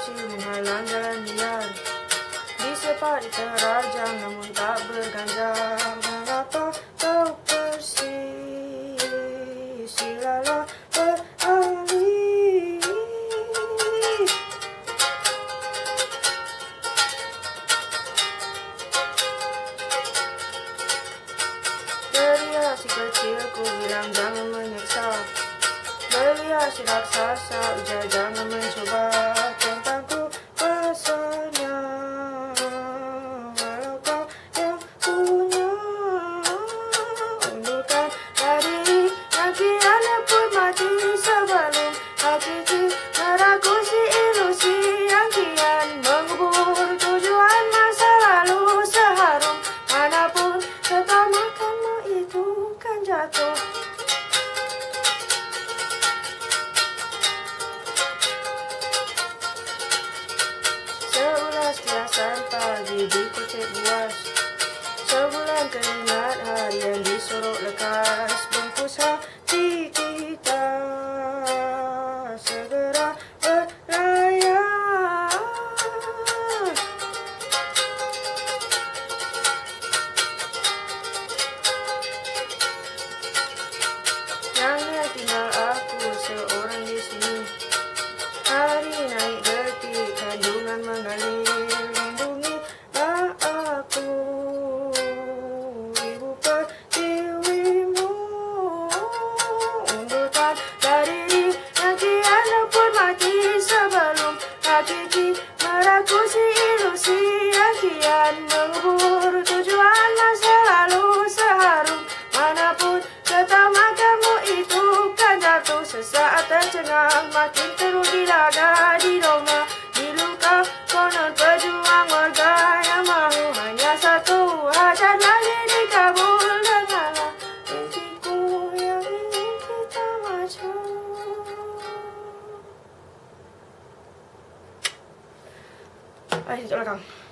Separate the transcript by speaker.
Speaker 1: emosi menghalang jalan liar. Di separi terajang namun tak berganjang. Mengapa kau persis silalah beralih? Beria si kecilku bilang jangan menyiksa. Belia si raksasa ujar jangan mencoba. Tentangku pesannya, walau kau yang punya. Undurkan diri yang kian pun mati sebelum hakiki meragusi ilusi yang kian mengubur tujuan masa lalu seharum manapun ketamakanmu itu kan jatuh. Kiasan pagi di kucing buas, sebulan keringat harian disorok lekas. Bungkus hati kita segera berlayar. Yang tinggal aku seorang di sini. Hari naik detik, kandungan mengalir. Lindungilah aku, ibu pertiwimu. Undurkan diri yang kian pun mati sebelum hakiki meragusi ilusi yang kian mengubur tujuan masa lalu seharum manapun ketamakanmu itu kan jatuh. Sesaat tercengang makin terus dilaga di doma, di luka konon pejuang warga yang mahu hanya satu hajat lagi dikabul. Dengarlah mimpiku yang ingin kita maju. Ayo, sejak belakang.